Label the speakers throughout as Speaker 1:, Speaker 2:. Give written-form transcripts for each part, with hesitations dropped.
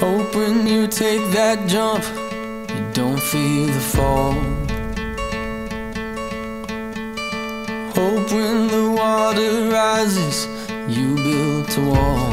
Speaker 1: Hope when you take that jump, you don't feel the fall. Hope when the water rises, you build a wall.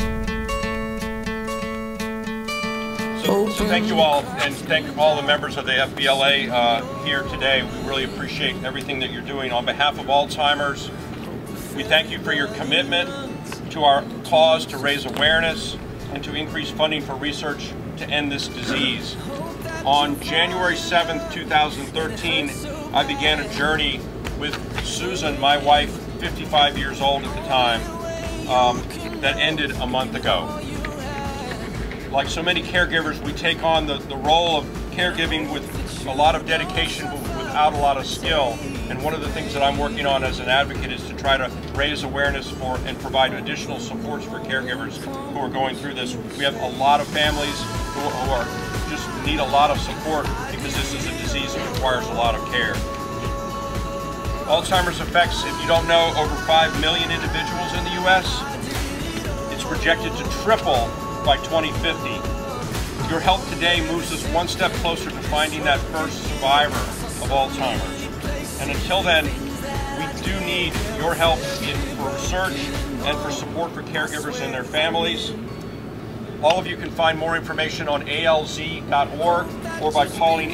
Speaker 2: So thank you all, and thank all the members of the FBLA here today. We really appreciate everything that you're doing. On behalf of Alzheimer's, we thank you for your commitment to our cause to raise awareness and to increase funding for research to end this disease. On January 7th, 2013, I began a journey with Susan, my wife, 55 years old at the time, that ended a month ago. Like so many caregivers, we take on the role of caregiving with a lot of dedication but without a lot of skill. And one of the things that I'm working on as an advocate is to try to raise awareness for and provide additional supports for caregivers who are going through this. We have a lot of families who are just need a lot of support because this is a disease that requires a lot of care. Alzheimer's affects, if you don't know, over 5 million individuals in the U.S. It's projected to triple by 2050. Your help today moves us one step closer to finding that first survivor of Alzheimer's. And until then, we do need your help for research and for support for caregivers and their families. All of you can find more information on alz.org or by calling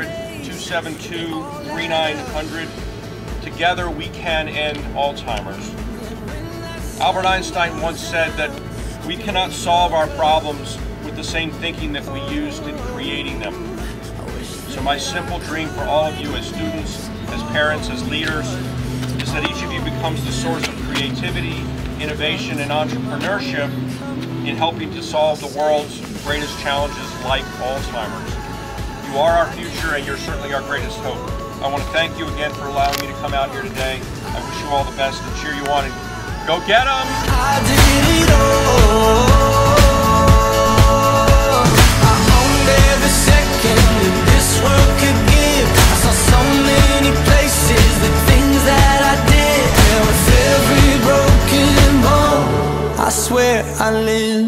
Speaker 2: 800-272-3900. Together we can end Alzheimer's. Albert Einstein once said that we cannot solve our problems with the same thinking that we used in creating them. So my simple dream for all of you as students, as parents, as leaders, is that each of you becomes the source of creativity, innovation, and entrepreneurship in helping to solve the world's greatest challenges like Alzheimer's. You are our future and you're certainly our greatest hope. I want to thank you again for allowing me to come out here today. I wish you all the best and cheer you on, and go get 'em!
Speaker 1: I did it all. I owned every second that this world could give. I saw so many places, the things that I did. And with every broken bone, I swear I live.